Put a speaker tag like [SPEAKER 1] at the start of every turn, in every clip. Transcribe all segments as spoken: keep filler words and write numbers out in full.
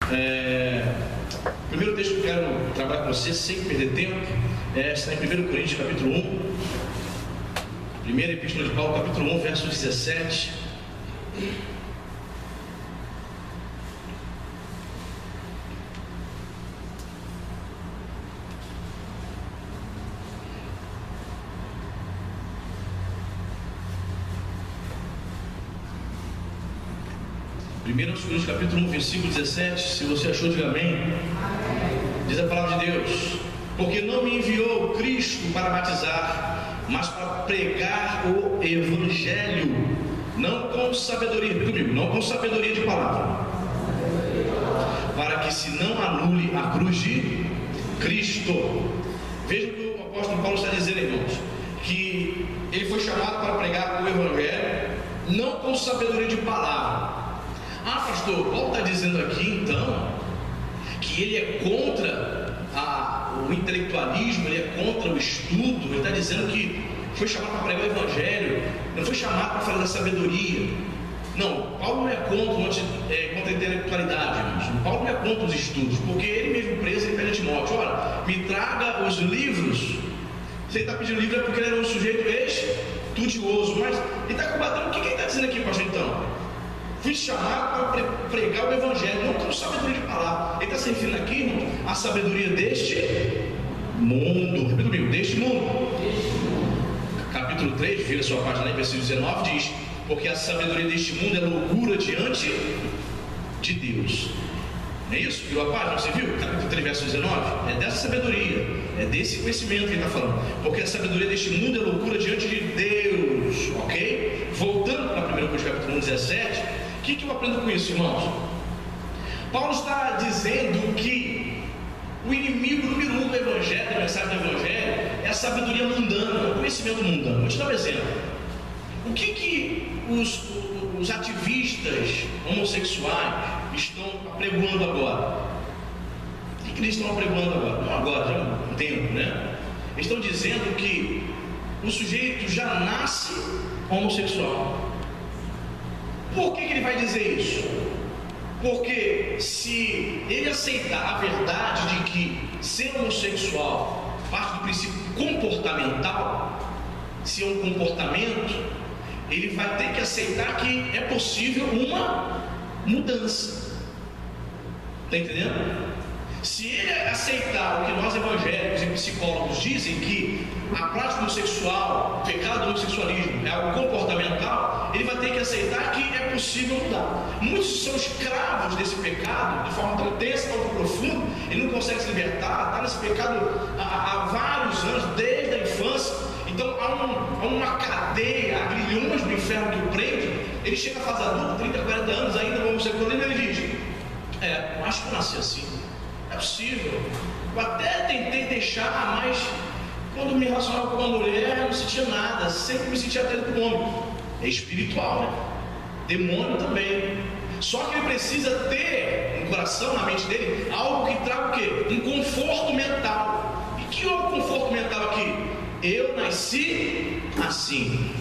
[SPEAKER 1] É, o primeiro texto que eu quero trabalhar com você, sem perder tempo, é, está em primeiro Coríntios, capítulo um. Primeira Epístola de Paulo, capítulo um, verso dezessete. primeira Coríntios, capítulo um, versículo dezessete. Se você achou, diga amém. Diz a palavra de Deus: porque não me enviou Cristo para batizar, mas para pregar o Evangelho, não com sabedoria, comigo, não com sabedoria de palavra, para que se não anule a cruz de Cristo. Veja o que o apóstolo Paulo está dizendo, irmãos, que ele foi chamado para pregar o Evangelho, não com sabedoria de palavra. Ah, pastor, Paulo está dizendo aqui então que ele é contra a, o intelectualismo, ele é contra o estudo. Ele está dizendo que foi chamado para pregar o Evangelho, não foi chamado para falar da sabedoria. Não, Paulo não é contra, é, contra a intelectualidade, irmãos. Paulo não é contra os estudos, porque ele mesmo preso, ele pede a Timóteo: olha, me traga os livros. Se ele está pedindo livro é porque ele era um sujeito estudioso, mas ele está combatendo. O que, que ele está dizendo aqui, pastor, então? Fui chamado para pregar o Evangelho, não com sabedoria de palavra. Ele está se referindo aqui, irmão, a sabedoria deste mundo. Repita comigo: deste mundo. Capítulo três, vira sua página aí, versículo dezenove, diz: porque a sabedoria deste mundo é loucura diante de Deus. Não é isso? Virou a página, você viu? Capítulo três, verso dezenove. É dessa sabedoria, é desse conhecimento que ele está falando. Porque a sabedoria deste mundo é loucura diante de Deus. Ok? Voltando para primeira Coríntios, capítulo um, dezessete. O que, que eu aprendo com isso, irmãos? Paulo está dizendo que o inimigo número um do Evangelho, da mensagem do Evangelho, é a sabedoria mundana, o conhecimento mundano. Vou te dar um exemplo. O que, que os, os ativistas homossexuais estão apregoando agora? O que, que eles estão apregoando agora? Não agora, já há um tempo, né? Eles estão dizendo que o sujeito já nasce homossexual. Por que, que ele vai dizer isso? Porque se ele aceitar a verdade de que ser homossexual parte do princípio comportamental, se é um comportamento, ele vai ter que aceitar que é possível uma mudança. Está entendendo? Se ele aceitar o que nós evangélicos e psicólogos dizem, que a prática homossexual, o pecado do homossexualismo é algo comportamental, ele vai ter que aceitar que é possível mudar. Muitos são escravos desse pecado de forma tão intensa, tão profunda, ele não consegue se libertar, está nesse pecado há, há vários anos, desde a infância. Então há, um, há uma cadeia, há grilhões do inferno que o prende. Ele chega a fase adulta, trinta, quarenta anos ainda, no homossexualismo, ele diz: é, acho que eu nasci assim. É possível. Eu até tentei deixar, mas quando me relacionava com uma mulher, eu não sentia nada, sempre me sentia atraído por um homem. É espiritual, né? Demônio também. Só que ele precisa ter no coração, na mente dele, algo que traga o quê? Um conforto mental. E que é o conforto mental aqui? Eu nasci assim.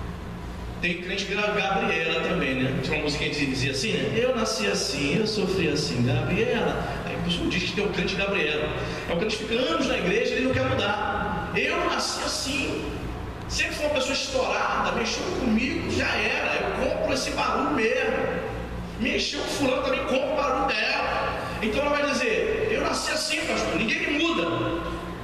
[SPEAKER 1] Tem crente que era Gabriela também, né? Tinha uma musiquinha que dizia assim, né? Eu nasci assim, eu sofri assim, Gabriela. Aí o pessoal diz que tem um crente Gabriela. É um crente que fica anos na igreja e ele não quer mudar. Eu nasci assim. Sempre foi uma pessoa estourada, mexeu comigo, já era. Eu compro esse barulho mesmo. Mexeu com fulano, também compro o barulho dela. Então ela vai dizer: eu nasci assim, pastor, ninguém me muda.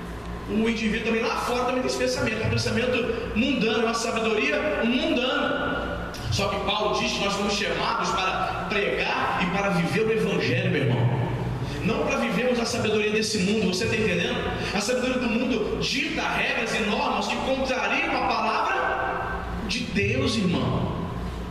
[SPEAKER 1] O indivíduo também lá fora também tem esse pensamento, é um pensamento mundano, é uma sabedoria mundana. Só que Paulo diz que nós fomos chamados para pregar e para viver o Evangelho, meu irmão. Não para vivermos a sabedoria desse mundo, você está entendendo? A sabedoria do mundo dita regras e normas que contrariam a palavra de Deus, irmão.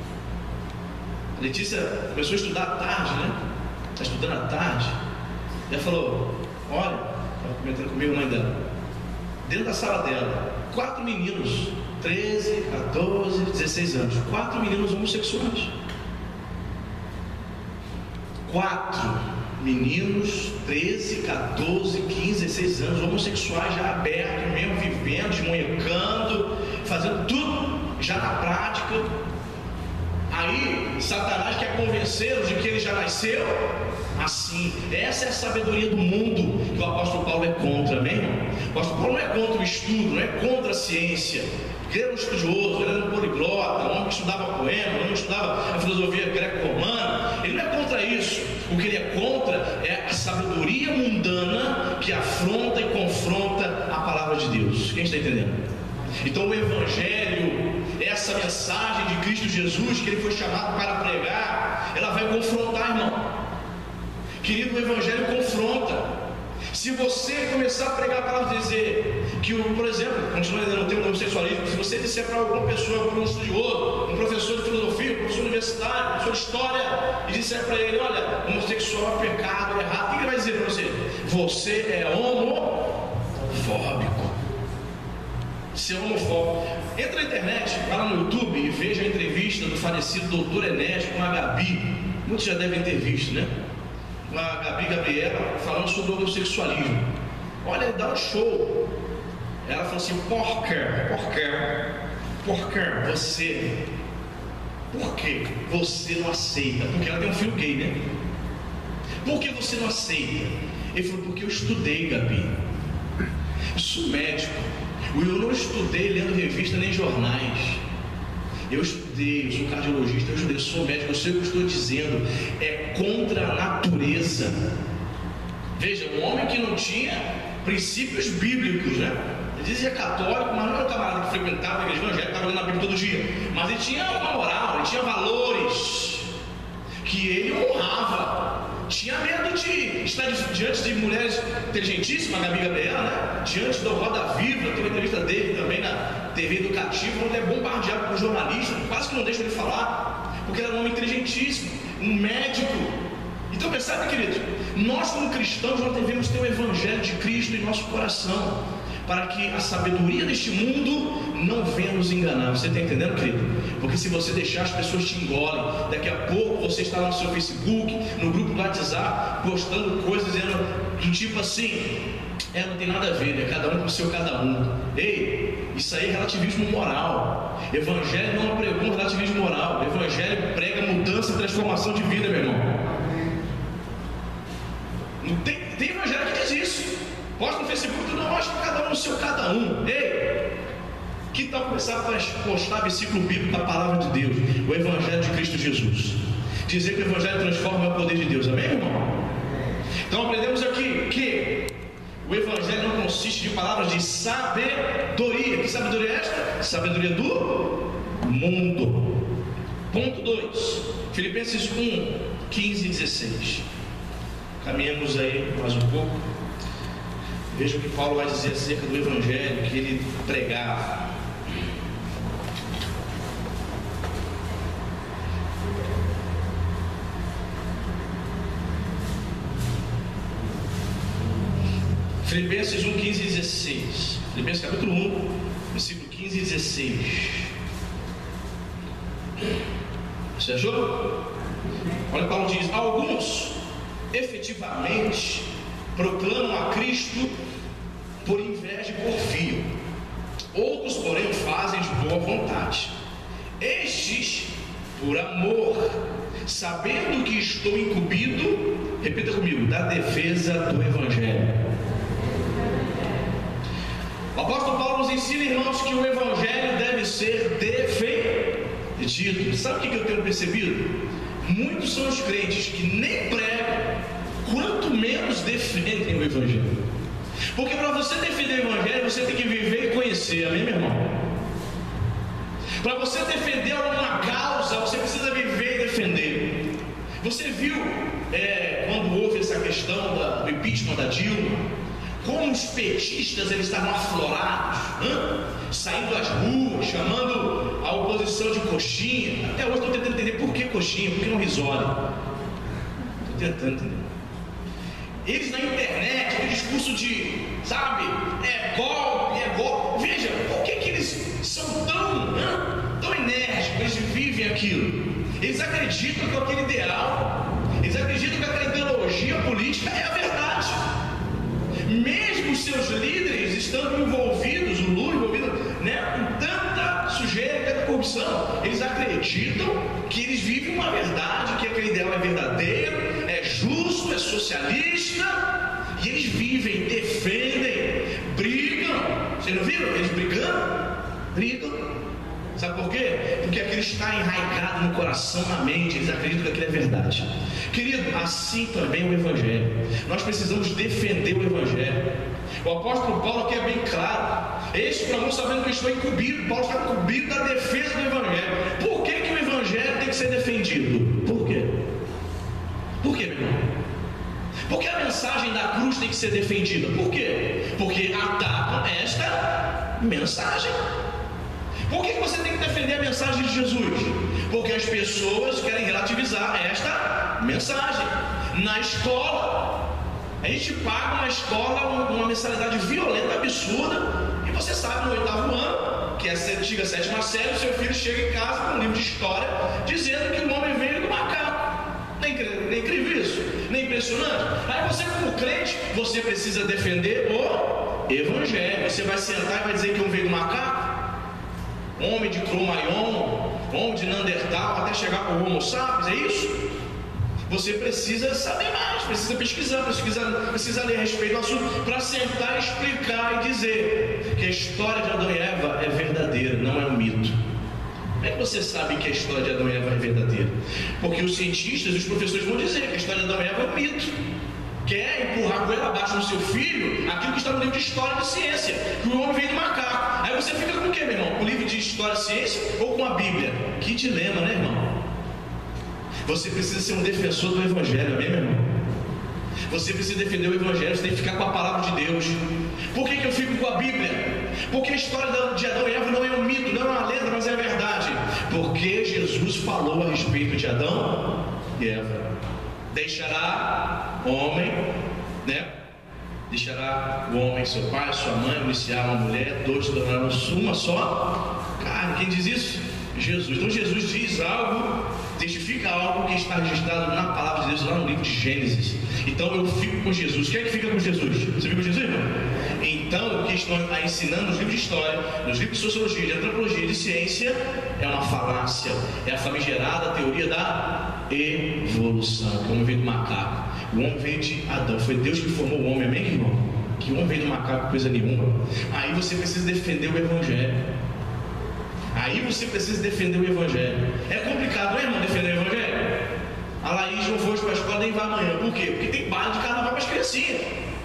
[SPEAKER 1] A Letícia começou a estudar à tarde, né? Está estudando à tarde. Ela falou: olha, estava comentando comigo, a mãe dela. Dentro da sala dela, quatro meninos, treze, quatorze, dezesseis anos, quatro meninos homossexuais. Quatro meninos, treze, quatorze, quinze, dezesseis anos, homossexuais já abertos, mesmo vivendo, esmonhecando, fazendo tudo já na prática. A Aí Satanás quer convencê-los de que ele já nasceu assim. Essa é a sabedoria do mundo que o apóstolo Paulo é contra, amém? O apóstolo Paulo não é contra o estudo, não é contra a ciência. Ele era um estudioso, ele era um poliglota, um homem que estudava poema, um homem que estudava a filosofia greco-romana. Ele não é contra isso. O que ele é contra é a sabedoria mundana que afronta e confronta a palavra de Deus. Quem está entendendo? Então o Evangelho, essa mensagem de Cristo Jesus que ele foi chamado para pregar, ela vai confrontar, irmão. Querido, o Evangelho confronta. Se você começar a pregar a palavra, dizer que, por exemplo, continuando no tema do homossexualismo, se você disser para alguma pessoa, para um estudioso, um professor de filosofia, um professor universitário, um professor de história, e disser para ele: olha, homossexual é pecado, é errado, o que ele vai dizer para você? Você é homofóbico. Você é homofóbico. Entra na internet, vai lá no YouTube e veja a entrevista do falecido doutor Enéas com a Gabi. Muitos já devem ter visto, né? A Gabi Gabriela falando sobre o homossexualismo. Olha, ele dá um show. Ela falou assim: por quê? Por quê? Por quê você? Por que você não aceita? Porque ela tem um filho gay, né? Por que você não aceita? Ele falou: porque eu estudei, Gabi. Eu sou médico. Eu não estudei lendo revista nem jornais. Eu estudei, eu sou cardiologista, eu estudei, eu sou médico, eu sei o que eu estou dizendo. É contra a natureza. Veja, um homem que não tinha princípios bíblicos, né? Ele dizia católico, mas não era um camarada que frequentava a igreja evangélica, estava lendo a Bíblia todo dia. Mas ele tinha uma moral, ele tinha valores que ele honrava. Tinha medo de estar diante de mulheres inteligentíssimas, a Gabi Gabriela, né? Diante do Roda Viva, tem uma entrevista dele também na T V Educativa, onde é bombardeado por jornalistas, quase que não deixa ele falar, porque ele era um homem inteligentíssimo, um médico. Então percebe, querido, nós como cristãos nós devemos ter o Evangelho de Cristo em nosso coração, para que a sabedoria deste mundo não venha nos enganar. Você está entendendo, querido? Porque se você deixar, as pessoas te engolem. Daqui a pouco você está lá no seu Facebook, no grupo do WhatsApp, postando coisas dizendo do tipo assim: é, não tem nada a ver, é cada um com o seu cada um. Ei, isso aí é relativismo moral. Evangelho não pregou um relativismo moral. O Evangelho prega mudança e transformação de vida, meu irmão. Não tem, tem Evangelho que diz isso. Posta no Facebook, tu não mostra cada um no seu cada um. Ei, que tal começar a postar versículo bíblico da palavra de Deus, o Evangelho de Cristo Jesus? Dizer que o Evangelho transforma o poder de Deus, amém, irmão? Então aprendemos aqui que o Evangelho não consiste de palavras de sabedoria. Que sabedoria é esta? Sabedoria do mundo. Ponto dois, Filipenses um, quinze e dezesseis. Caminhamos aí mais um pouco. Veja o que Paulo vai dizer acerca do Evangelho que ele pregava. Filipenses um, quinze e dezesseis. Filipenses capítulo um, versículo quinze e dezesseis. Você achou? Olha, Paulo diz: alguns efetivamente proclamam a Cristo por inveja e porfia, outros porém fazem de boa vontade, estes por amor, sabendo que estou incumbido, repita comigo, da defesa do Evangelho. O apóstolo Paulo nos ensina, irmãos, que o Evangelho deve ser defendido. Sabe o que eu tenho percebido? Muitos são os crentes que nem pregam, quanto menos defendem o Evangelho. Porque para você defender o Evangelho, você tem que viver e conhecer, amém, meu irmão? Para você defender alguma causa, você precisa viver e defender. Você viu, é, quando houve essa questão da, do impeachment da Dilma, como os petistas eles estavam aflorados, hein? Saindo às ruas, chamando a oposição de coxinha. Até hoje estou tentando entender por que coxinha, por que não risole. Estou tentando entender. Eles na internet, aquele discurso de, sabe, é golpe, é golpe. Veja, por que, que eles são tão, né, tão enérgicos, eles vivem aquilo? Eles acreditam que aquele ideal, eles acreditam que aquela ideologia política é a verdade. Mesmo os seus líderes estando envolvidos, o Lula envolvido, né, com tanta sujeira, tanta corrupção, eles acreditam que eles vivem uma verdade, que aquele ideal é verdadeiro, é justo, é socialista, e eles vivem, defendem, brigam. Vocês não viram? Eles brigando? Brigam. Sabe por quê? Porque aquilo está enraizado no coração, na mente. Eles acreditam que aquilo é verdade. Querido, assim também o Evangelho. Nós precisamos defender o Evangelho. O apóstolo Paulo aqui é bem claro. Este para nós sabendo que eu estou incumbido. Paulo está incumbido da defesa do Evangelho. Por que que o Evangelho tem que ser defendido? Por quê? Por quê, meu irmão? Porque a mensagem da cruz tem que ser defendida. Por quê? Porque atacam esta mensagem. Por que você tem que defender a mensagem de Jesus? Porque as pessoas querem relativizar esta mensagem. Na escola, a gente paga uma escola uma mensalidade violenta, absurda, e você sabe, no oitavo ano, que é a antiga sétima série, o seu filho chega em casa com um livro de história dizendo que o homem veio do macaco. Não é incrível isso? Não é impressionante? Aí você, como crente, você precisa defender o Evangelho. Você vai sentar e vai dizer que um veio do macaco? Homem de Cro-Magnon, homem de Neandertal, até chegar para o Homo sapiens, é isso? Você precisa saber mais, precisa pesquisar, precisa, precisa ler a respeito do assunto, para sentar, explicar e dizer que a história de Adão e Eva é verdadeira, não é um mito. Como é que você sabe que a história de Adão e Eva é verdadeira? Porque os cientistas e os professores vão dizer que a história de Adão e Eva é um mito. Quer empurrar goela abaixo no seu filho aquilo que está no livro de história e ciência, que o homem veio do macaco. Aí você fica com o que, meu irmão? Com o livro de história e ciência ou com a Bíblia? Que dilema, né, irmão? Você precisa ser um defensor do Evangelho, amém, meu irmão? Você precisa defender o Evangelho, você tem que ficar com a palavra de Deus. Por que que eu fico com a Bíblia? Porque a história de Adão e Eva não é um mito, não é uma lenda, mas é a verdade. Porque Jesus falou a respeito de Adão e Eva. Deixará o homem, né? Deixará o homem, seu pai, sua mãe, iniciar uma mulher, dois se tornarão uma só carne. Quem diz isso? Jesus. Então Jesus diz algo, testifica algo que está registrado na palavra de Deus lá no livro de Gênesis. Então eu fico com Jesus. Quem é que fica com Jesus? Você fica com Jesus, irmão? Então o que estão ensinando nos livros de história, nos livros de sociologia, de antropologia, de ciência, é uma falácia. É a famigerada teoria da evolução. Que o homem veio do macaco. O homem veio de Adão. Foi Deus que formou o homem, amém, irmão? Que o homem veio do macaco, coisa nenhuma. Aí você precisa defender o Evangelho. Aí você precisa defender o Evangelho. É complicado, não é, irmão, defender o Evangelho? A Laís não foi para a escola nem vai amanhã. Por quê? Porque tem baile de carnaval para as criancinhas.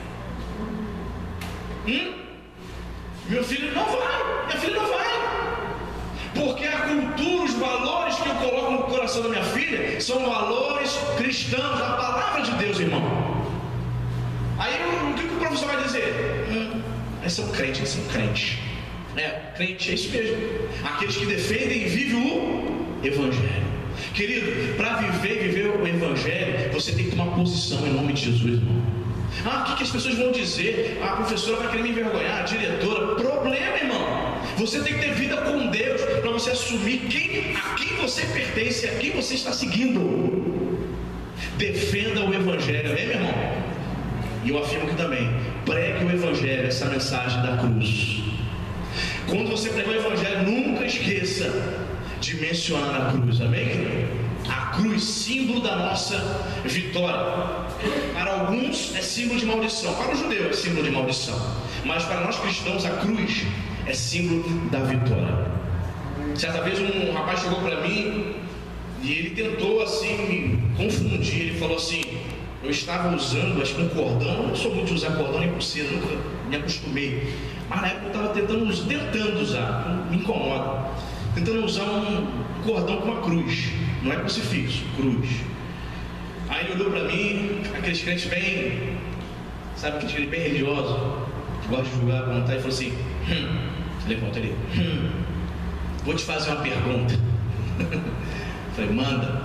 [SPEAKER 1] Hum? Meu filho não vai. Minha filha não vai. Porque a cultura, os valores que eu coloco no coração da minha filha são valores cristãos, da palavra de Deus, irmão. Aí o que o professor vai dizer? Hum, eles são crentes, eles são crentes. É, crente é isso mesmo. Aqueles que defendem e vivem o Evangelho. Querido, para viver e viver o Evangelho, você tem que tomar posição em nome de Jesus, irmão. Ah, o que, que as pessoas vão dizer? Ah, a professora vai querer me envergonhar, a diretora. Problema, irmão. Você tem que ter vida com Deus para você assumir quem, a quem você pertence, a quem você está seguindo. Defenda o Evangelho, amém, meu irmão? E eu afirmo que também pregue o Evangelho, essa mensagem da cruz. Quando você pregar o Evangelho, nunca esqueça de mencionar a cruz, amém? A cruz, símbolo da nossa vitória. Para alguns é símbolo de maldição, para o judeu é símbolo de maldição, mas para nós cristãos a cruz é símbolo da vitória. Certa vez um rapaz chegou para mim e ele tentou assim me confundir. Ele falou assim: eu estava usando, acho que um cordão, eu não sou muito de usar cordão nem pulseira, nunca me acostumei, mas na época eu estava tentando, tentando usar, me incomoda, tentando usar um cordão com uma cruz, não é crucifixo, cruz. Aí ele olhou para mim, aqueles crentes bem, sabe, aqueles crentes bem religiosos, que gostam de julgar, perguntar, e falou assim: hum, levanta ele, hum, vou te fazer uma pergunta. Falei: manda.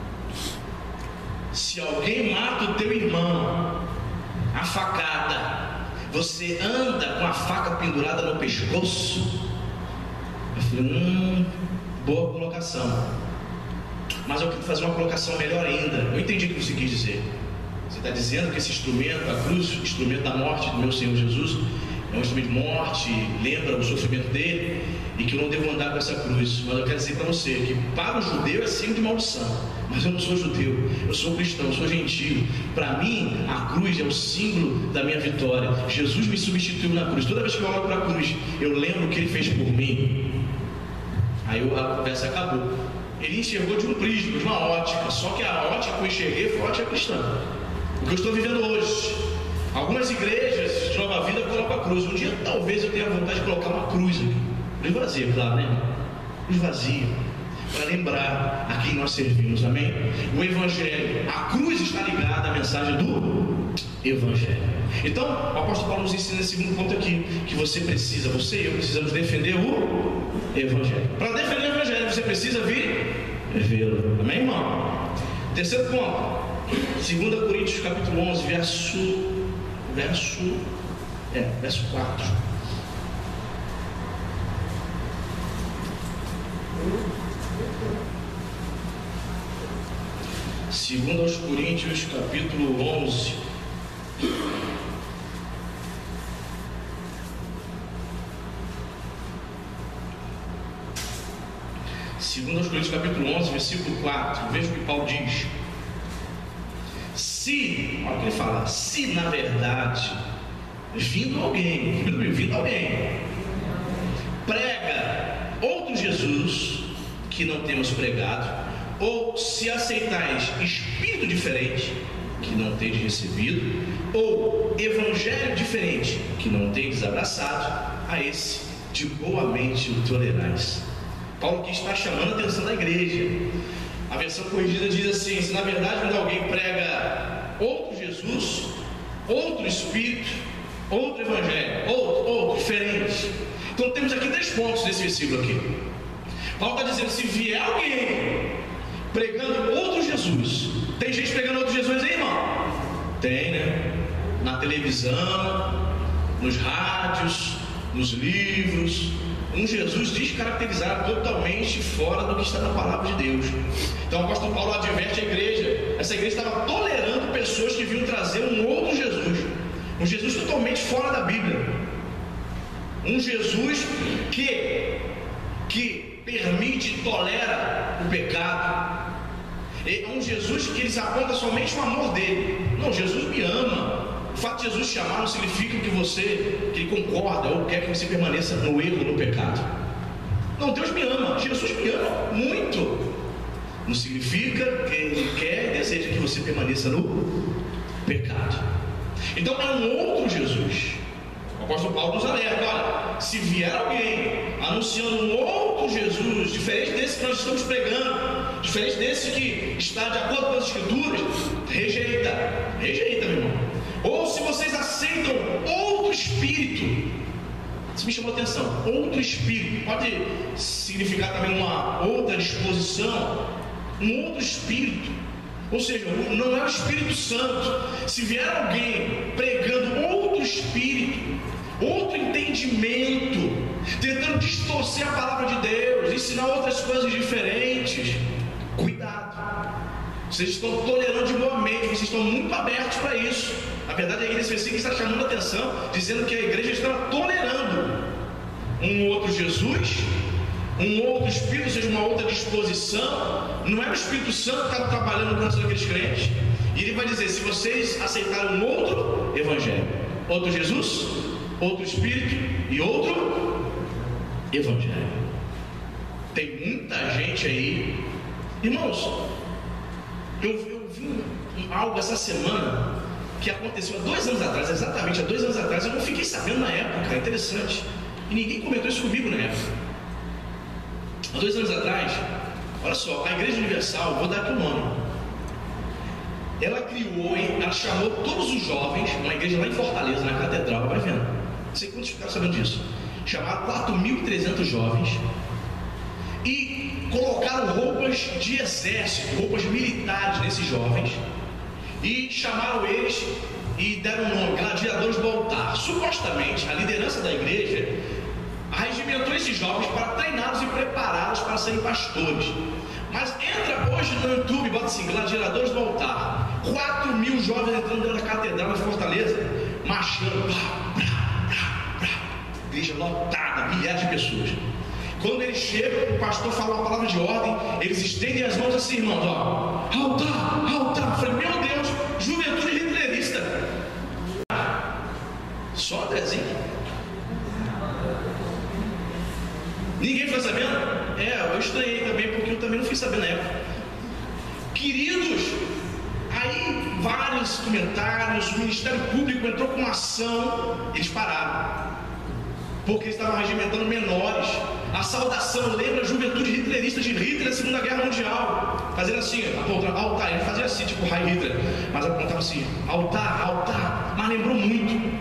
[SPEAKER 1] Se alguém mata o teu irmão a facada, você anda com a faca pendurada no pescoço? Eu falei: hum, boa colocação. Mas eu quero fazer uma colocação melhor ainda. Eu entendi o que você quis dizer. Você está dizendo que esse instrumento, a cruz, o instrumento da morte do meu Senhor Jesus, é um instrumento de morte, lembra o sofrimento dele, e que eu não devo andar com essa cruz. Mas eu quero dizer para você que para o judeu é símbolo de maldição, mas eu não sou judeu, eu sou cristão, eu sou gentio. Para mim a cruz é o símbolo da minha vitória. Jesus me substituiu na cruz. Toda vez que eu olho para a cruz, eu lembro o que ele fez por mim. Aí a conversa acabou. Ele enxergou de um prisma, de uma ótica, só que a ótica que eu enxerguei foi a ótica cristã, o que eu estou vivendo hoje. Algumas igrejas de Nova Vida colocam a cruz. Um dia talvez eu tenha vontade de colocar uma cruz aqui, cruz vazia, claro, né? Cruz vazia, para lembrar a quem nós servimos, amém? O Evangelho, a cruz está ligada à mensagem do Evangelho. Então o apóstolo Paulo nos ensina nesse segundo ponto aqui, que você precisa, você e eu precisamos defender o Evangelho. Para defender o Evangelho você precisa vir vê-lo, amém, irmão? Terceiro ponto, dois Coríntios capítulo onze, verso verso é, verso quatro. Segundo aos Coríntios capítulo onze, Segundo aos Coríntios capítulo onze, versículo quatro, veja o que Paulo diz. Se, olha o que ele fala, se na verdade vindo alguém, vindo alguém prega outro Jesus que não temos pregado, ou se aceitais espírito diferente que não tendes recebido, ou evangelho diferente que não tendes abraçado, a esse de boamente o tolerais. Paulo aqui está chamando a atenção da igreja. A versão corrigida diz assim: se na verdade quando alguém prega outro Jesus, outro Espírito, outro Evangelho, outro, outro, diferente. Então temos aqui três pontos nesse versículo aqui. Paulo está dizendo: se vier alguém pregando outro Jesus, tem gente pregando outro Jesus aí, irmão? Tem, né? Na televisão, nos rádios, nos livros. Um Jesus descaracterizado, totalmente fora do que está na palavra de Deus. Então o apóstolo Paulo adverte a igreja. Essa igreja estava tolerando pessoas que vinham trazer um outro Jesus, um Jesus totalmente fora da Bíblia, um Jesus que, que permite e tolera o pecado. É um Jesus que eles apontam somente o amor dele. Não, Jesus me ama. O fato de Jesus chamar não significa que você, que ele concorda ou quer que você permaneça no erro, no pecado. Não, Deus me ama, Jesus me ama muito. Não significa que ele quer e deseja que você permaneça no pecado. Então é um outro Jesus. O apóstolo Paulo nos alerta: olha, se vier alguém anunciando um outro Jesus, diferente desse que nós estamos pregando, diferente desse que está de acordo com as Escrituras, rejeita, rejeita, meu irmão. Ou se vocês aceitam outro espírito, isso me chamou a atenção, outro espírito, pode significar também uma outra disposição, um outro espírito, ou seja, não é o Espírito Santo. Se vier alguém pregando outro espírito, outro entendimento, tentando distorcer a palavra de Deus, ensinar outras coisas diferentes, cuidado. Vocês estão tolerando de boa mente, vocês estão muito abertos para isso. Na verdade, aí nesse versículo está chamando a atenção, dizendo que a igreja estava tolerando um outro Jesus, um outro Espírito, ou seja, uma outra disposição. Não é o Espírito Santo que estava trabalhando no coração daqueles crentes. E ele vai dizer: se vocês aceitaram um outro Evangelho, outro Jesus, outro Espírito e outro Evangelho. Tem muita gente aí, irmãos. Eu, eu vi algo essa semana que aconteceu há dois anos atrás, exatamente há dois anos atrás. Eu não fiquei sabendo na época, é interessante, e ninguém comentou isso comigo na época. Há dois anos atrás, olha só, a Igreja Universal, vou dar aqui o nome, ela criou, ela chamou todos os jovens, uma igreja lá em Fortaleza, na Catedral, vai vendo, não sei quantos ficaram sabendo disso, chamaram quatro mil e trezentos jovens e colocaram roupas de exército, roupas militares nesses jovens, e chamaram eles e deram o nome, gladiadores do altar. Supostamente a liderança da igreja arregimentou esses jovens para treiná-los e prepará-los para serem pastores. Mas entra hoje no YouTube, bota assim, gladiadores do altar, quatro mil jovens entrando dentro da catedral em Fortaleza, marchando, blá, blá, blá, blá, igreja lotada, milhares de pessoas. Quando eles chegam, o pastor fala uma palavra de ordem, eles estendem as mãos assim, irmãos, ó, altar, altar. Eu falei, meu Deus, juventude hitlerista. Só Andrezinho? Ninguém foi sabendo? É, eu estranhei também, porque eu também não fui sabendo na época. Queridos, aí vários comentários, o Ministério Público entrou com uma ação, eles pararam, porque eles estavam regimentando menores. A saudação lembra a juventude hitlerista de Hitler na Segunda Guerra Mundial, fazendo assim, apontando, altar, ele fazia assim, tipo Heil Hitler, mas apontava assim, altar, altar, mas lembrou muito.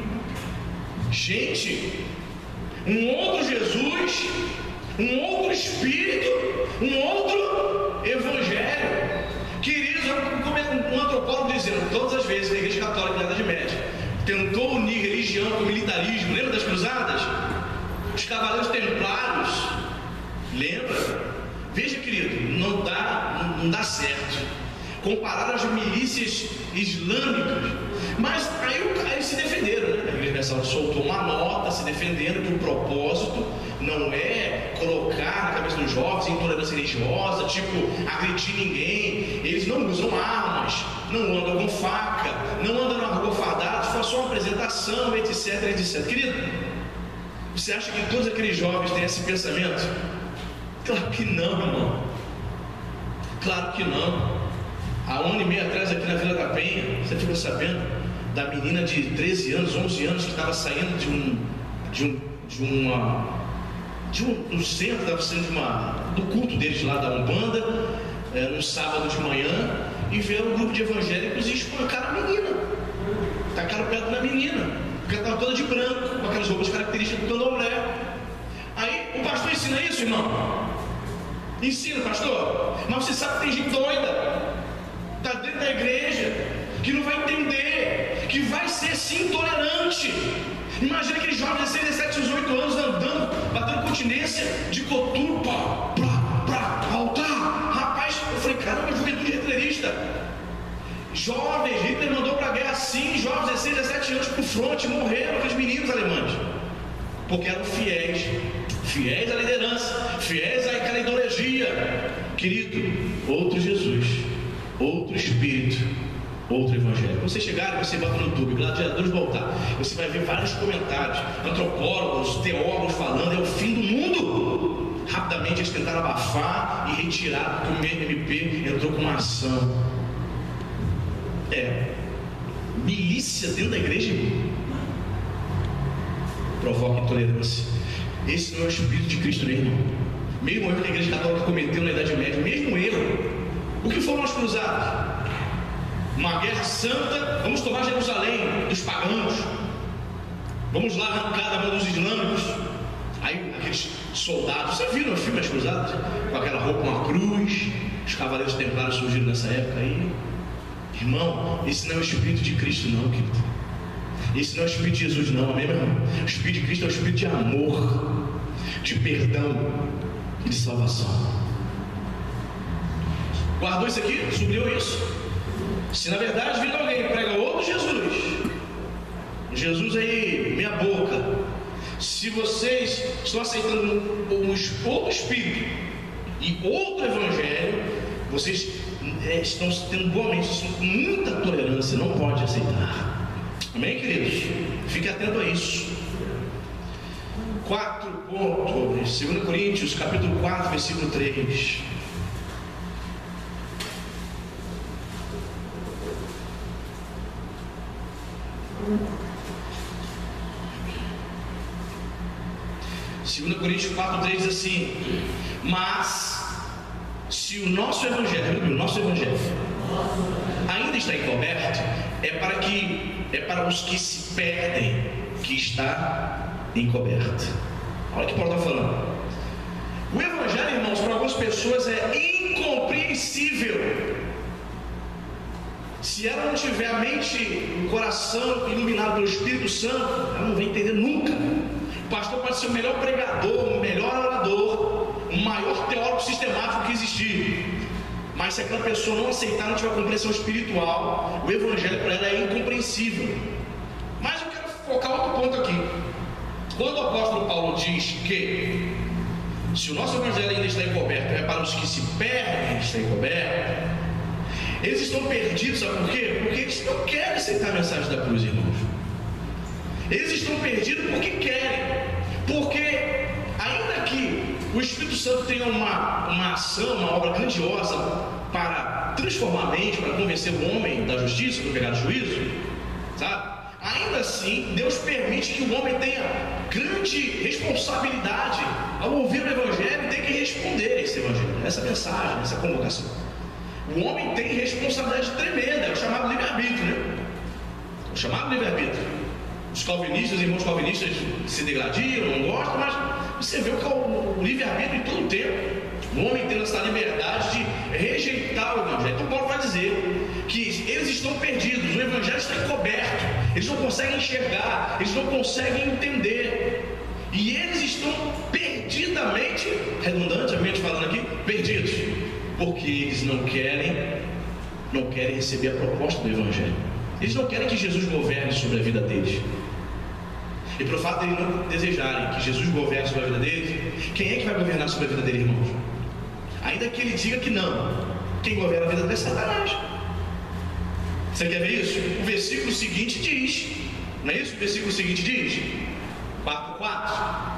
[SPEAKER 1] Gente, um outro Jesus, um outro Espírito, um outro Evangelho. Queridos, um antropólogo dizendo, todas as vezes a Igreja Católica na Idade Média tentou unir religião com militarismo, lembra das cruzadas? Os cavaleiros templários, lembra? Veja, querido, não dá, não, não dá certo comparar as milícias islâmicas. Mas aí, aí eles se defenderam, né? A Igreja Universal soltou uma nota se defendendo que o propósito não é colocar na cabeça dos jovens intolerância religiosa, tipo, agredir ninguém. Eles não usam armas, não andam com faca, não andam na rua fardados, faz só uma apresentação, etc, etcétera. Querido, você acha que todos aqueles jovens têm esse pensamento? Claro que não, irmão. Claro que não. Há um ano e meio atrás, aqui na Vila da Penha, você ficou sabendo da menina de treze anos, onze anos, que estava saindo de um, de um, de uma, de um, um centro, estava saindo de uma, do culto deles lá da Umbanda, é, num sábado de manhã, e veio um grupo de evangélicos e espancaram a menina, tacaram perto da menina, porque ela estava toda de branco, com aquelas roupas características do candomblé. Aí o pastor ensina isso, irmão? Ensina, pastor, mas você sabe que tem gente doida, está dentro da igreja, que não vai entender, que vai ser sim intolerante. Imagina aqueles jovens de dezesseis, dezessete, dezoito anos andando, batendo continência de coturno, pá, plá, plá, altar. Rapaz, eu falei, caramba, juventude hitlerista. Jovens, Hitler mandou para a guerra sim, jovens de dezesseis, dezessete anos para o fronte, morreram aqueles meninos alemães, porque eram fiéis, fiéis à liderança, fiéis àquela ideologia. Querido, outro Jesus, outro Espírito, outro Evangelho. Quando você chegar, você bota no YouTube, Gladiadores do Altar, você vai ver vários comentários, antropólogos, teólogos falando, é o fim do mundo. Rapidamente eles tentaram abafar e retirar, porque o M P entrou com uma ação. É, milícia dentro da igreja provoca intolerância. Esse não é o Espírito de Cristo mesmo. Mesmo erro que a Igreja Católica cometeu na Idade Média, mesmo erro. O que foram as cruzadas? Uma guerra santa, vamos tomar Jerusalém dos pagãos, vamos lá arrancar da mão dos islâmicos. Aí aqueles soldados, você viu no filme As Cruzadas? Com aquela roupa, uma cruz, os cavaleiros templários surgiram nessa época aí. Irmão, esse não é o Espírito de Cristo não, querido. Esse não é o Espírito de Jesus não, amém, meu irmão? O Espírito de Cristo é o Espírito de amor, de perdão e de salvação. Guardou isso aqui? Subiu isso? Se na verdade vir alguém prega outro Jesus, Jesus aí, minha boca, se vocês estão aceitando um outro Espírito e outro Evangelho, vocês é, estão tendo boa mente, estão com muita tolerância, não pode aceitar. Amém, queridos? Fique atento a isso. Quatro pontos, dois Coríntios, capítulo quatro, versículo três. dois Coríntios quatro, três diz assim: mas se o nosso evangelho, o nosso evangelho ainda está encoberto, é para que é para os que se perdem que está encoberto. Olha o que Paulo está falando. O evangelho, irmãos, para algumas pessoas é incompreensível. Se ela não tiver a mente, o coração iluminado pelo Espírito Santo, ela não vai entender nunca. O pastor pode ser o melhor pregador, o melhor orador, o maior teólogo sistemático que existir, mas se aquela pessoa não aceitar, não tiver compreensão espiritual, o evangelho para ela é incompreensível. Mas eu quero focar outro ponto aqui. Quando o apóstolo Paulo diz que se o nosso evangelho ainda está encoberto, é para os que se perdem está encoberto, eles estão perdidos, sabe por quê? Porque eles não querem aceitar a mensagem da cruz, irmãos. Eles estão perdidos porque querem, porque ainda que o Espírito Santo tenha uma, uma ação, uma obra grandiosa para transformar a mente, para convencer o homem da justiça, do pecado e juízo, sabe? Ainda assim, Deus permite que o homem tenha grande responsabilidade ao ouvir o Evangelho e ter que responder a esse Evangelho, a essa mensagem, a essa convocação. O homem tem responsabilidade tremenda, é o chamado livre-arbítrio, né? O chamado livre-arbítrio. Os calvinistas, os irmãos calvinistas se degradiam, não gostam, mas você vê o livre-arbítrio em todo o tempo. O homem tendo essa liberdade de rejeitar o Evangelho. Então Paulo vai dizer que eles estão perdidos, o Evangelho está encoberto, eles não conseguem enxergar, eles não conseguem entender, e eles estão perdidamente, redundantemente falando aqui, perdidos, porque eles não querem, não querem receber a proposta do Evangelho. Eles não querem que Jesus governe sobre a vida deles. E pelo fato de eles não desejarem que Jesus governe sobre a vida deles, quem é que vai governar sobre a vida deles, irmãos? Ainda que ele diga que não, quem governa a vida dele é Satanás. Você quer ver isso? O versículo seguinte diz, não é isso? O versículo seguinte diz, quatro quatro.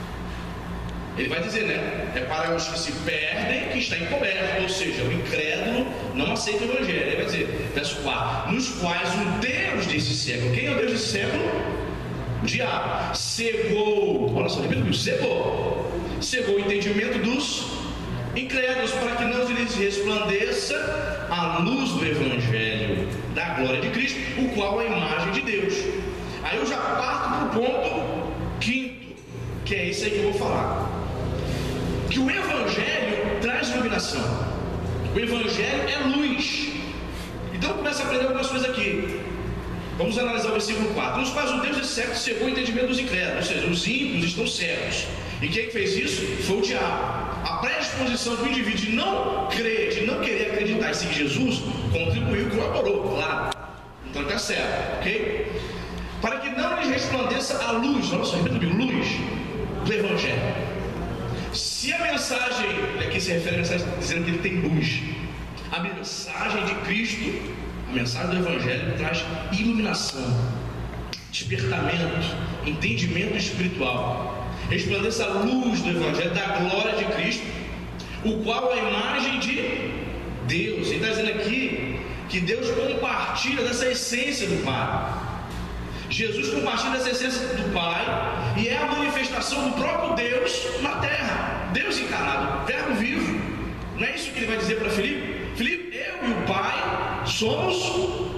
[SPEAKER 1] Ele vai dizer, né? É para os que se perdem que está encoberto, ou seja, o incrédulo não aceita o Evangelho. Ele vai dizer, verso quatro, nos quais o Deus desse século, quem é o Deus desse século? O diabo. Cegou, olha só, repita comigo, cegou. Cegou o entendimento dos incrédulos, para que não lhes resplandeça a luz do Evangelho da glória de Cristo, o qual é a imagem de Deus. Aí eu já parto para o ponto quinto, que é esse aí que eu vou falar. Que o Evangelho traz iluminação. O Evangelho é luz. Então começa a aprender algumas coisas aqui. Vamos analisar o versículo quatro. Nos quais o Deus desse século cegou o entendimento dos incrédulos, ou seja, os ímpios estão cegos. E quem fez isso? Foi o diabo. A predisposição do indivíduo de não crer, de não querer acreditar e seguir Jesus, contribuiu, colaborou, claro. Então está certo, ok? Para que não lhes resplandeça a luz, olha só, repita comigo, luz do Evangelho. Se a mensagem, aqui se refere a mensagem dizendo que ele tem luz, a mensagem de Cristo, a mensagem do Evangelho traz iluminação, despertamento, entendimento espiritual. Resplandeça a luz do Evangelho, da glória de Cristo, o qual é a imagem de Deus. Ele está dizendo aqui que Deus compartilha dessa essência do Pai. Jesus compartilha dessa essência do Pai e é a manifestação do próprio Deus na terra. Deus encarnado, verbo vivo. Não é isso que ele vai dizer para Filipe? Filipe, eu e o Pai somos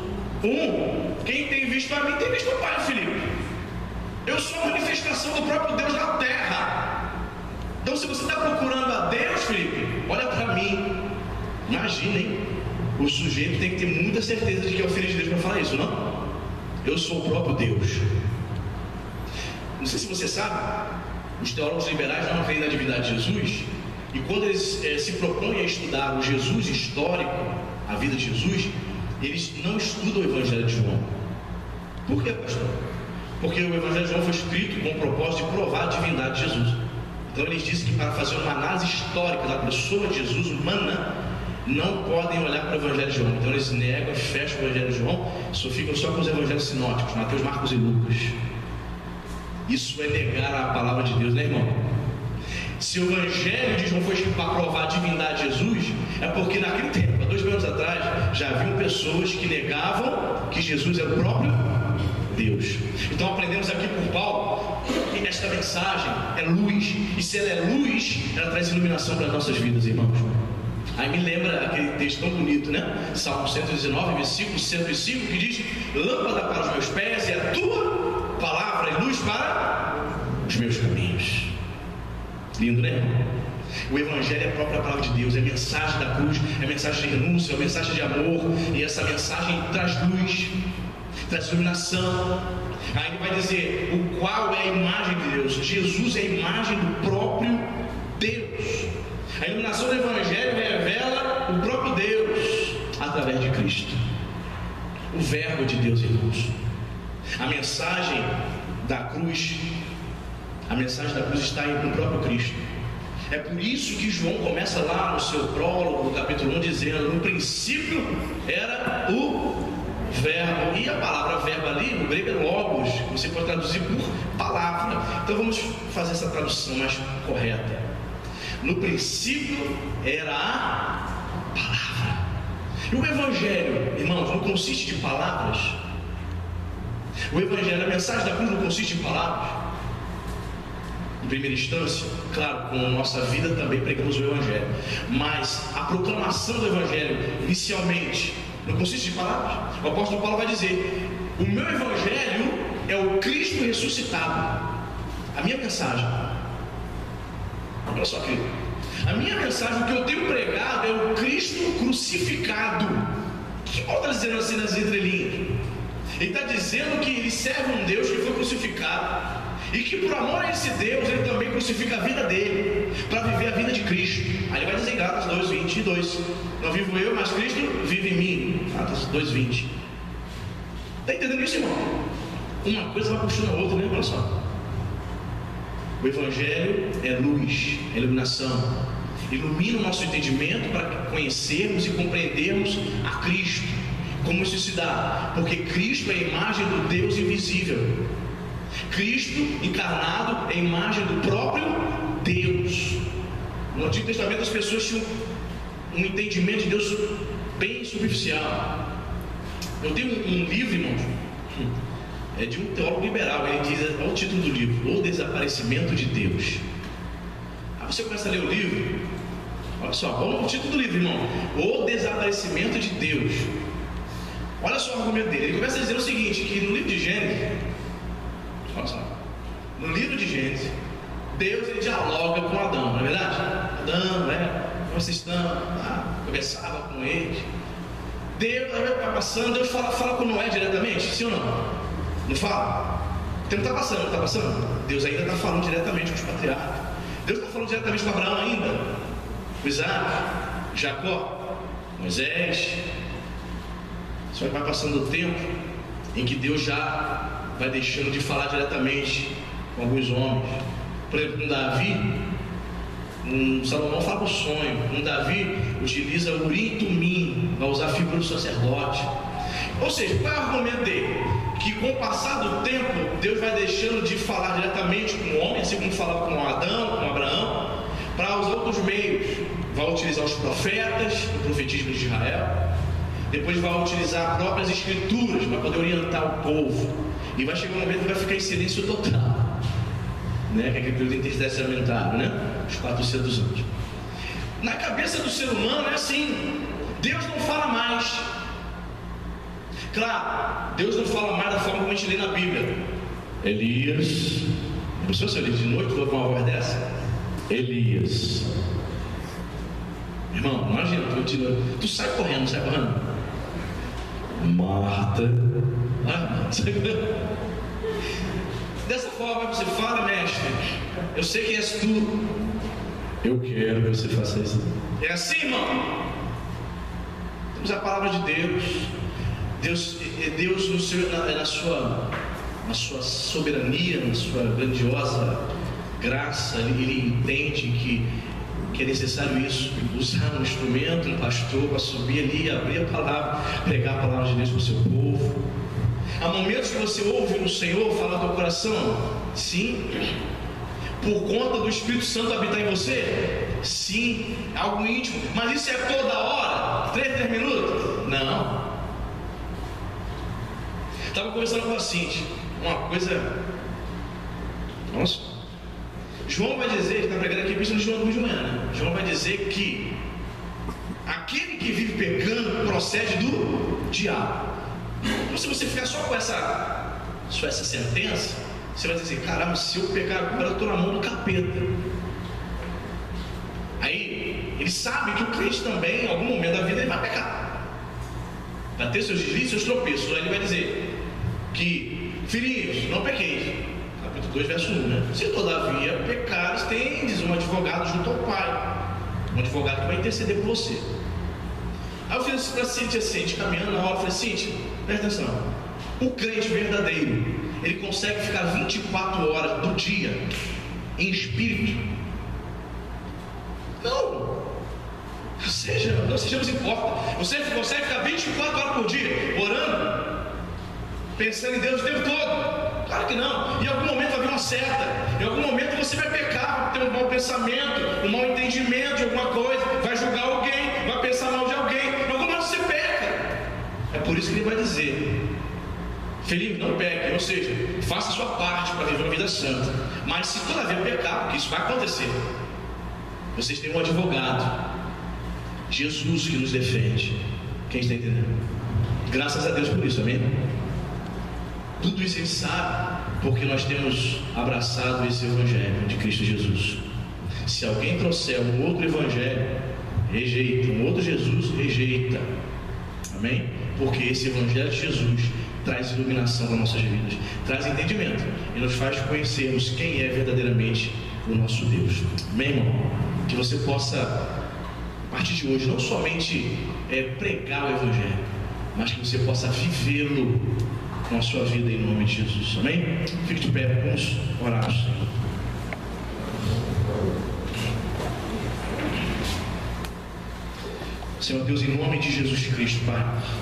[SPEAKER 1] um. Quem tem visto a mim tem visto o Pai, Filipe. Eu sou a manifestação do próprio Deus na terra. Então se você está procurando a Deus, Felipe, olha para mim. Imagina, hein? O sujeito tem que ter muita certeza de que é o Filho de Deus para falar isso, não? Eu sou o próprio Deus. Não sei se você sabe, os teólogos liberais não creem na divindade de Jesus. E quando eles eh, se propõem a estudar o Jesus histórico, a vida de Jesus, eles não estudam o Evangelho de João. Por quê, pastor? Porque o Evangelho de João foi escrito com o propósito de provar a divindade de Jesus. Então eles dizem que para fazer uma análise histórica da pessoa de Jesus humana, não podem olhar para o Evangelho de João. Então eles negam, fecham o Evangelho de João, só ficam só com os Evangelhos sinóticos, Mateus, Marcos e Lucas. Isso é negar a palavra de Deus, né, irmão? Se o Evangelho de João foi escrito para provar a divindade de Jesus, é porque naquele tempo, há dois mil anos atrás, já haviam pessoas que negavam que Jesus é o próprio Deus. Então aprendemos aqui por Paulo que esta mensagem é luz, e se ela é luz, ela traz iluminação para as nossas vidas, irmãos. Aí me lembra aquele texto tão bonito, né? Salmo cento e dezenove, versículo cento e cinco, que diz: lâmpada para os meus pés e a tua palavra é luz para os meus caminhos. Lindo, né? O Evangelho é a própria palavra de Deus, é a mensagem da cruz, é a mensagem de renúncia, é a mensagem de amor, e essa mensagem traz luz, traz iluminação. Aí ele vai dizer o qual é a imagem de Deus. Jesus é a imagem do próprio Deus. A iluminação do Evangelho revela o próprio Deus através de Cristo, o verbo de Deus, irmãos. A mensagem da cruz A mensagem da cruz está no próprio Cristo. É por isso que João começa lá no seu prólogo, no capítulo um, dizendo: no princípio era o verbo. E a palavra verbo ali, no grego, é logos, que você pode traduzir por palavra. Então vamos fazer essa tradução mais correta. No princípio era a palavra. E o Evangelho, irmãos, não consiste de palavras. O Evangelho, a mensagem da cruz não consiste em palavras. Em primeira instância, claro, com a nossa vida também pregamos o Evangelho, mas a proclamação do Evangelho, inicialmente, não consiste em palavras. O apóstolo Paulo vai dizer: o meu Evangelho é o Cristo ressuscitado. A minha mensagem, olha só aqui, a minha mensagem, o que eu tenho pregado é o Cristo crucificado. O que Paulo está dizendo assim nas entrelinhas? Ele está dizendo que ele serve um Deus que foi crucificado, e que por amor a esse Deus ele também crucifica a vida dele para viver a vida de Cristo. Aí ele vai dizer em Gálatas dois, vinte e dois: não vivo eu, mas Cristo vive em mim. Gálatas dois, vinte. Está entendendo isso, irmão? Uma coisa vai puxando a outra, né? Olha só. O Evangelho é luz, é iluminação. Ilumina o nosso entendimento para conhecermos e compreendermos a Cristo. Como isso se dá? Porque Cristo é a imagem do Deus invisível. Cristo encarnado é a imagem do próprio Deus. No Antigo Testamento as pessoas tinham um entendimento de Deus bem superficial. Eu tenho um, um livro, irmãos, é de um teólogo liberal. Ele diz, olha o título do livro: O Desaparecimento de Deus. Aí você começa a ler o livro, olha só, olha o título do livro, irmão: O Desaparecimento de Deus. Olha só o argumento dele. Ele começa a dizer o seguinte: que no livro de Gênesis, olha só, no livro de Gênesis, Deus ele dialoga com Adão, não é verdade? Adão, né? Como vocês estão? Ah, conversava com ele. Deus vai passando, Deus fala, fala com Noé diretamente, sim ou não? Não fala? O tempo está passando, não está passando? Deus ainda está falando diretamente com os patriarcas. Deus está falando diretamente com Abraão ainda, com Isaac, Jacó, Moisés. Só que vai passando o tempo em que Deus já vai deixando de falar diretamente com alguns homens. Por exemplo, com Davi, um Salomão fala o sonho. Com Davi utiliza o Urim e Tumim, vai usar a figura do sacerdote. Ou seja, qual é o argumento dele? Que com o passar do tempo, Deus vai deixando de falar diretamente com o homem, assim como falava com Adão, com Abraão, para os outros meios. Vai utilizar os profetas, o profetismo de Israel. Depois vai utilizar as próprias escrituras para poder orientar o povo. E vai chegar um momento que vai ficar em silêncio total, né? Que é aquele período intertestamentário, né? Os quatrocentos anos. Na cabeça do ser humano é assim: Deus não fala mais. Claro, Deus não fala mais da forma como a gente lê na Bíblia. Elias, não sei se eu li de noite, vou uma voz dessa. Elias, irmão, imagina, tu, tu, tu sai correndo, sai correndo. Marta, ah, sai correndo. Dessa forma você fala: mestre, eu sei que és tu, eu quero que você faça isso. É assim, irmão. Temos a palavra de Deus. Deus, Deus no seu, na, na, sua, na sua soberania, na sua grandiosa graça, Ele, ele entende que, que é necessário isso, usar um instrumento, um pastor, para subir ali, abrir a palavra, pregar a palavra de Deus para o seu povo. Há momentos que você ouve o Senhor falar no teu coração, sim, por conta do Espírito Santo habitar em você, sim, é algo íntimo, mas isso é toda hora, três, três minutos? Não. Estava conversando com a Cintia, uma coisa, nossa, João vai dizer, ele está pregando aqui, pensando em João de manhã, né? João vai dizer que aquele que vive pecando procede do diabo. Então, se você ficar só com essa, só essa sentença, você vai dizer: caramba, se eu pecar agora, eu estou na mão do capeta. Aí, ele sabe que o crente também, em algum momento da vida, ele vai pecar, vai ter seus deslizes, seus tropeços. Aí ele vai dizer que, filhinhos, não pequeis. Capítulo dois, verso um, né? Se todavia pecares, tendes um advogado junto ao Pai, um advogado que vai interceder por você. Aí eu fiz para a Cíntia assim, caminhando na hora, eu falei: Cíntia, presta atenção, o crente verdadeiro, ele consegue ficar vinte e quatro horas do dia em espírito. Não. Seja, não sejamos hipócritas. Você consegue ficar vinte e quatro horas por dia orando, pensando em Deus o tempo todo? Claro que não. Em algum momento vai vir uma seta. Em algum momento você vai pecar, vai ter um mau pensamento, um mau entendimento de alguma coisa, vai julgar alguém, vai pensar mal de alguém. Em algum momento você peca. É por isso que ele vai dizer: Felipe, não peque, ou seja, faça a sua parte para viver uma vida santa. Mas se todavia pecar, porque isso vai acontecer, vocês têm um advogado, Jesus, que nos defende. Quem está entendendo? Graças a Deus por isso, amém? Tudo isso a gente sabe porque nós temos abraçado esse Evangelho de Cristo Jesus. Se alguém trouxer um outro Evangelho, rejeita. Um outro Jesus, rejeita. Amém? Porque esse Evangelho de Jesus traz iluminação para nossas vidas, traz entendimento e nos faz conhecermos quem é verdadeiramente o nosso Deus. Amém, irmão? Que você possa, a partir de hoje, não somente é, pregar o Evangelho, mas que você possa vivê-lo com a sua vida em nome de Jesus. Amém? Fique de pé, vamos orar ao Senhor. Senhor Deus, em nome de Jesus Cristo, Pai,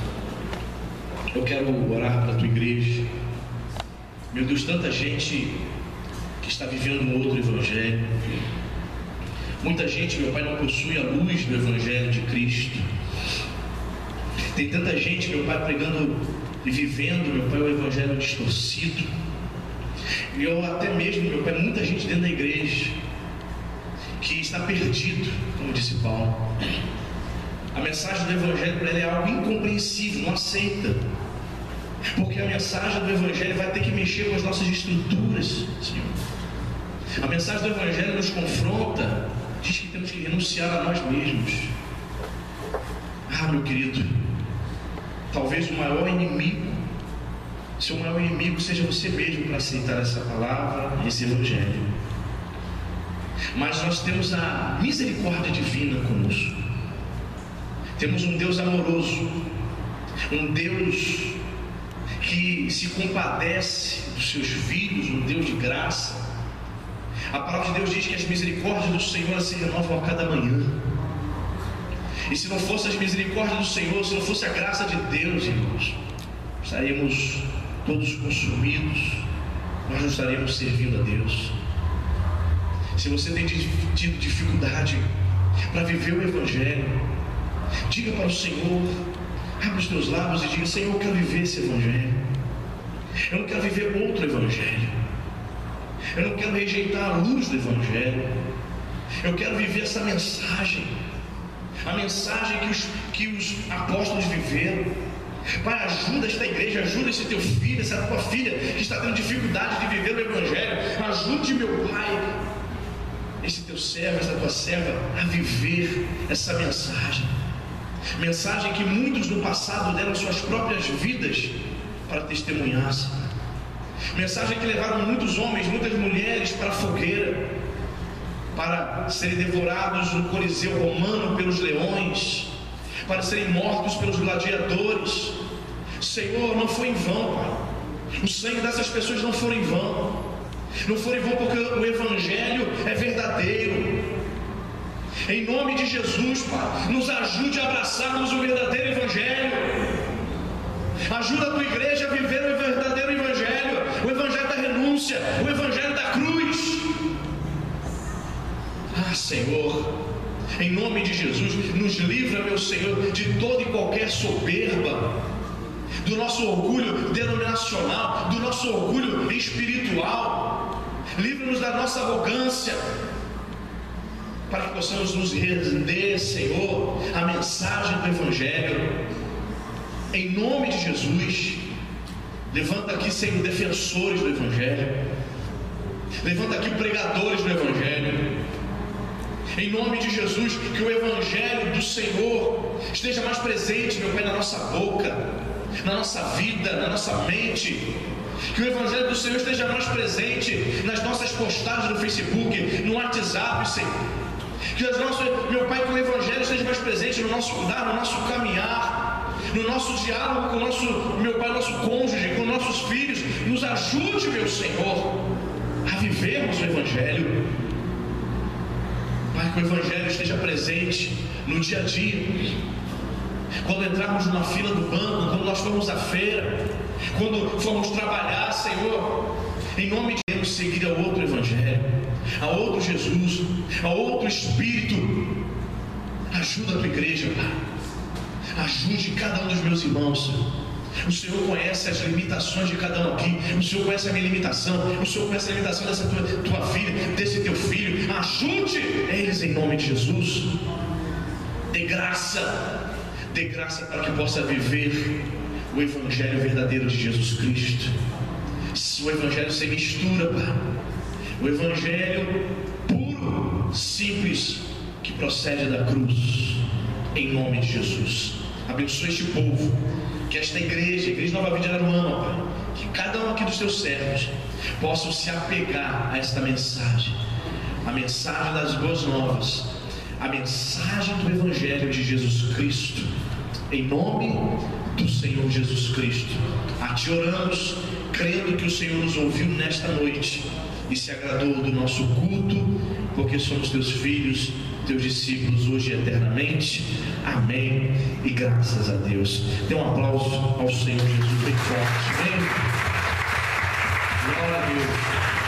[SPEAKER 1] eu quero orar para a tua igreja. Meu Deus, tanta gente que está vivendo um outro Evangelho. Muita gente, meu Pai, não possui a luz do Evangelho de Cristo. Tem tanta gente, meu Pai, pregando e vivendo, meu Pai, o Evangelho distorcido. E eu até mesmo, meu Pai, muita gente dentro da igreja que está perdido, como disse Paulo. A mensagem do Evangelho para ele é algo incompreensível, não aceita. Porque a mensagem do Evangelho vai ter que mexer com as nossas estruturas, Senhor. A mensagem do Evangelho nos confronta, diz que temos que renunciar a nós mesmos. Ah, meu querido, talvez o maior inimigo, seu maior inimigo seja você mesmo para aceitar essa palavra, esse Evangelho. Mas nós temos a misericórdia divina conosco. Temos um Deus amoroso, um Deus que se compadece dos seus filhos, um Deus de graça. A palavra de Deus diz que as misericórdias do Senhor se renovam a cada manhã. E se não fosse as misericórdias do Senhor, se não fosse a graça de Deus, irmãos, estaríamos todos consumidos, nós não estaríamos servindo a Deus. Se você tem tido dificuldade para viver o Evangelho, diga para o Senhor, abre os teus lábios e diga: Senhor, eu quero viver esse Evangelho. Eu não quero viver outro Evangelho. Eu não quero rejeitar a luz do Evangelho. Eu quero viver essa mensagem, a mensagem que os, que os apóstolos viveram. Pai, ajuda esta igreja, ajuda esse teu filho, essa tua filha que está tendo dificuldade de viver o Evangelho. Ajude, meu Pai, esse teu servo, essa tua serva a viver essa mensagem. Mensagem que muitos no passado deram suas próprias vidas para testemunhar. Mensagem que levaram muitos homens, muitas mulheres para a fogueira, para serem devorados no Coliseu Romano pelos leões, para serem mortos pelos gladiadores. Senhor, não foi em vão, Pai. O sangue dessas pessoas não foi em vão. Não foi em vão porque o Evangelho é verdadeiro. Em nome de Jesus, Pai, nos ajude a abraçarmos o verdadeiro Evangelho. Ajuda a tua igreja a viver o verdadeiro Evangelho, o Evangelho da renúncia, o Evangelho da cruz. Ah, Senhor, em nome de Jesus, nos livra, meu Senhor, de toda e qualquer soberba, do nosso orgulho denominacional, do nosso orgulho espiritual. Livra-nos da nossa arrogância, para que possamos nos render, Senhor, a mensagem do Evangelho. Em nome de Jesus, levanta aqui, Senhor, defensores do Evangelho. Levanta aqui pregadores do Evangelho. Em nome de Jesus, que o Evangelho do Senhor esteja mais presente, meu Pai, na nossa boca, na nossa vida, na nossa mente. Que o Evangelho do Senhor esteja mais presente nas nossas postagens no Facebook, no WhatsApp, Senhor. Que as nossas, meu Pai, que o Evangelho esteja mais presente no nosso andar, no nosso caminhar, no nosso diálogo com o nosso, meu Pai, nosso cônjuge, com nossos filhos. Nos ajude, meu Senhor, a vivermos o Evangelho. Pai, que o Evangelho esteja presente no dia a dia. Quando entrarmos numa fila do banco, quando nós formos à feira, quando formos trabalhar, Senhor, em nome de Deus, seguir a outro Evangelho, a outro Jesus, a outro Espírito. Ajuda a tua igreja, Pai. Ajude cada um dos meus irmãos, Senhor. O Senhor conhece as limitações de cada um aqui. O Senhor conhece a minha limitação. O Senhor conhece a limitação dessa tua, tua filha, desse teu filho. Ajude eles em nome de Jesus. Dê graça. Dê graça para que possa viver o Evangelho verdadeiro de Jesus Cristo. O Evangelho sem mistura, Pai. O Evangelho puro, simples, que procede da cruz. Em nome de Jesus. Abençoe este povo. Que esta igreja, a Igreja Nova Vida de Araruama, Pai, que cada um aqui dos teus servos possam se apegar a esta mensagem, a mensagem das boas novas, a mensagem do Evangelho de Jesus Cristo, em nome do Senhor Jesus Cristo. A Ti oramos, crendo que o Senhor nos ouviu nesta noite e se agradou do nosso culto, porque somos teus filhos, teus discípulos hoje e eternamente. Amém e graças a Deus. Dê um aplauso ao Senhor Jesus bem forte. Amém. Glória a Deus.